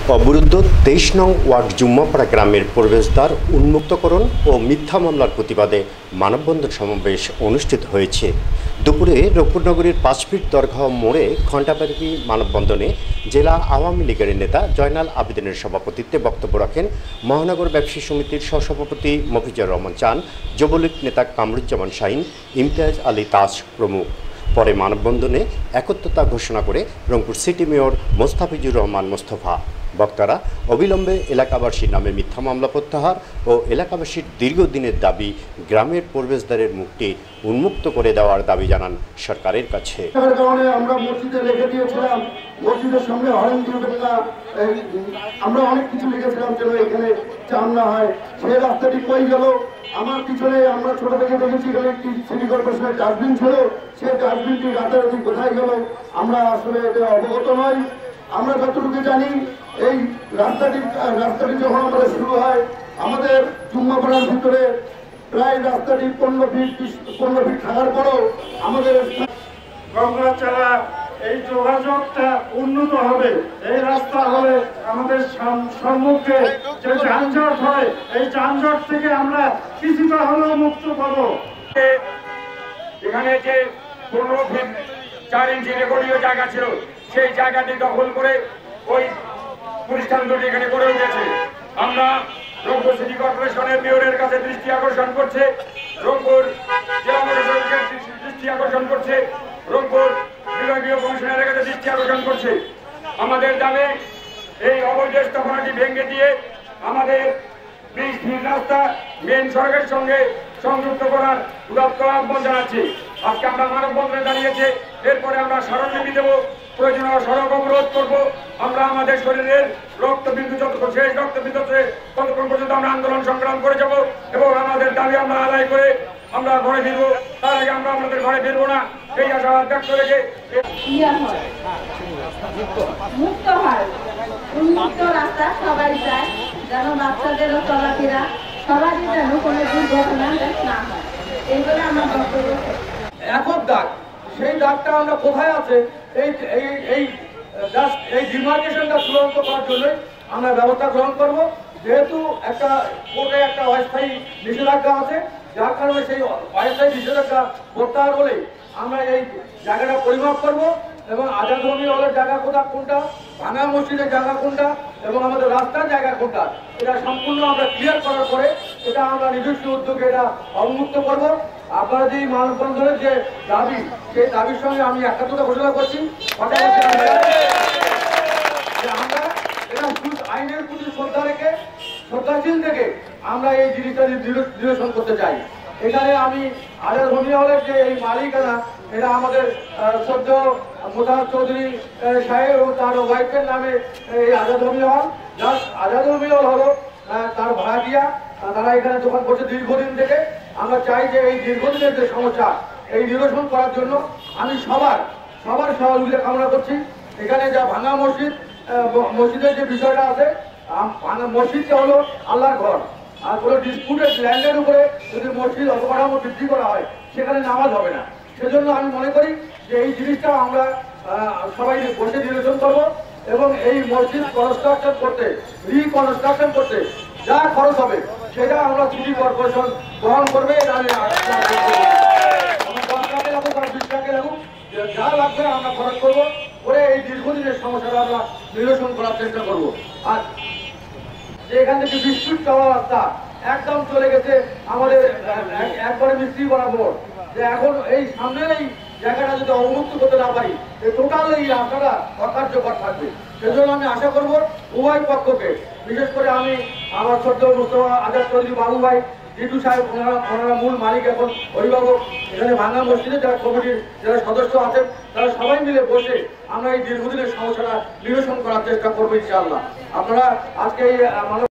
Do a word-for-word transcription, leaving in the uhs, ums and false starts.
অবরুদ্ধ তেইশ নং ওয়ার্ড জুম্মাপাড়া গ্রামের প্রবেশদ্বার উন্মুক্তকরণ ও মিথ্যা মামলার প্রতিবাদে মানববন্ধন সমাবেশ অনুষ্ঠিত হয়েছে। দুপুরে রংপুর নগরীর পাঁচ ফিট দরগাহ মোড়ে ঘণ্টাব্যাপী মানববন্ধনে জেলা আওয়ামী লীগের নেতা জয়নাল আবেদিনের সভাপতিত্বে বক্তব্য রাখেন মহানগর ব্যবসায়ী সমিতির সহসভাপতি মফিজুর রহমান চান, যুবলীগ নেতা কামরুজ্জামান শাহিন, ইমতিয়াজ আলী তাজ প্রমুখ। পরে মানববন্ধনে একত্রতা ঘোষণা করে রংপুর সিটি মেয়র মোস্তাফিজুর রহমান মোস্তফা। বক্তারা অবিলম্বে এলাকাবাসীর নামে মিথ্যা মামলা প্রত্যাহার ও এলাকাবাসীর দীর্ঘদিনের দাবি গ্রামের প্রবেশদ্বারের মুখটি উন্মুক্ত করে দেওয়ার দাবি জানান সরকারের কাছে। আমরা মসজিদে লিখে দিয়েছিলাম, মসজিদের সামনে হরেন দিবেন না, আমরা অনেক কিছু লিখেছিলাম যেন এখানে চান না হয়। সেই রাস্তাটি কই গেল? আমার পিছনে আমরা ছোট থেকে দেখেছি এখানে একটি সিটি কর্পোরেশনের ডাস্টবিন ছিল, সেই ডাস্টবিনটি রাতারাতি কোথায় গেল আমরা আসলে এটা অবগত নই। আমরা যতটুকু জানি এই রাস্তাটি রাস্তাটি যখন আমাদের শুরু হয় আমাদের জুম্মাপাড়ার ভিতরে প্রায় রাস্তাটি পনেরো ফিট পনেরো ফিট থাকার পরও আমাদের গঙ্গাচালা এই যোগাযোগটা উন্নত হবে। এই রাস্তা হলে আমাদের সম্মুখে যে যানজট হয় এই যানজট থেকে আমরা কিছুটা হলেও মুক্ত পাবো। এখানে যে পনেরো ফিট চার ইঞ্চি রেকর্ডীয় জায়গা ছিল সেই জায়গাটি দখল করে ওই প্রতিষ্ঠান দুটি এখানে গড়ে উঠেছে। আমরা রংপুর সিটি কর্পোরেশনের মেয়রের কাছে দৃষ্টি আকর্ষণ করছে, রংপুর জেলা প্রশাসনের দৃষ্টি আকর্ষণ করছে, রংপুর বিভাগীয় কমিশনারের কাছে দৃষ্টি আকর্ষণ করছে। আমাদের দাবি এই অবৈধ স্থাপনাটি ভেঙে দিয়ে আমাদের বিশ ফিট রাস্তা মেন সড়কের সঙ্গে সংযুক্ত করার উদাত্ত আহ্বান জানাচ্ছি। আজকে আমরা মানববন্ধনে দাঁড়িয়েছে, এরপরে আমরা স্মরণলিপি দেব, প্রয়োজনীয় সড়ক অবরোধ করবো। আমরা আমাদের শরীরের রক্তবিন্দু যত শেষ রক্তবিন্দু ততক্ষণ পর্যন্ত আমরা আন্দোলন সংগ্রাম করে যাব এবং আমাদের দাবি আমরা আদায় করে আমরা ঘরে ফিরবো। তার আগে আমরা আমাদের ঘরে ফিরবো না এই আশাবাদ ব্যক্ত রেখে মুক্ত হয়, উন্মুক্ত রাস্তা সবাই চায় যেন বাচ্চাদেরও চলাফেরা সবারই যেন কোনো দুর্ঘটনা না হয়, এইগুলো আমার বক্তব্য। একক দাগ, সেই দাগটা আমরা কোথায় আছে এই এই এই এই ডিমার্কেশনটা চূড়ান্ত করার জন্য আমরা ব্যবস্থা গ্রহণ করব। যেহেতু একটা কোর্টে একটা অস্থায়ী নিষেধাজ্ঞা আছে, যার কারণে সেই অস্থায়ী নিষেধাজ্ঞা প্রত্যাহার হলে আমরা এই জায়গাটা পরিমাপ করব এবং আজাদ জমি হলের জায়গা কোথা কোনটা, ভাঙা মসজিদের জায়গা কোনটা এবং আমাদের রাস্তার জায়গা কোনটা, এটা সম্পূর্ণ আমরা ক্লিয়ার করার পরে এটা আমরা নিজস্ব উদ্যোগে এটা অবমুক্ত করব। আপনারা যে মানববন্ধনের যে দাবি সেই দাবির সঙ্গে আমি একাত্মতা ঘোষণা করছি। আমরা এটা আইনের প্রতি শ্রদ্ধা রেখে শ্রদ্ধাশীল থেকে আমরা এই জিনিসটা নিরসন করতে চাই। এখানে আমি আজাদ জমি হলের যে এই মালিকানা এটা আমাদের শ্রদ্ধেয় মোতাহার চৌধুরী সাহেব এবং তার ওয়াইফের নামে এই আজাদ জমি হল। আজাদ জমি হল হলো তার ভাড়াটিয়া, তারা এখানে দোকান করছে দীর্ঘদিন থেকে। আমরা চাই যে এই দীর্ঘদিনের যে সমস্যা এই নিরসন করার জন্য আমি সবার সবার সহযোগিতা কামনা করছি। এখানে যা ভাঙা মসজিদ, মসজিদের যে বিষয়টা আছে, মসজিদটা হলো আল্লাহর ঘর, আর কোনো ডিসপুটেড ল্যান্ডের উপরে যদি মসজিদ অবকাঠামো বৃদ্ধি করা হয় সেখানে নামাজ হবে না। সেজন্য আমি মনে করি যে এই জিনিসটা আমরা সবাই বসে নিরসন করব এবং এই মসজিদ কনস্ট্রাকশন করতে রিকনস্ট্রাকশন করতে যা খরচ হবে সেটা আমরা সিটি কর্পোরেশন গ্রহণ করবে। যা লাগবে আমরা খরচ করবো করে এই দীর্ঘদিনের সমস্যাটা আমরা নিরসন করার চেষ্টা করবো। আর যে এখান থেকে বিস্কুট চাওয়া রাস্তা একদম চলে গেছে আমাদের একবারে মিস্ত্রি বরাবর, যে এখন এই সামনের এই জায়গাটা যদি অবমুক্ত করতে না পারি টোটাল এই রাস্তাটা অকার্যকর থাকবে। সেজন্য আমি আশা করব উভয় পক্ষকে, বিশেষ করে আমি আমার শ্রদ্ধেয় মোস্তফা আজাদ চৌধুরী বাবু ভাই, জিটু সাহেব, ওনারা ওনারা মূল মালিক এখন অভিভাবক, এখানে ভাঙা মসজিদে যারা কমিটির যারা সদস্য আছেন তারা সবাই মিলে বসে আমরা এই দীর্ঘদিনের সমস্যাটা নিরসন করার চেষ্টা করবো ইনশাআল্লাহ। আপনারা আজকে এই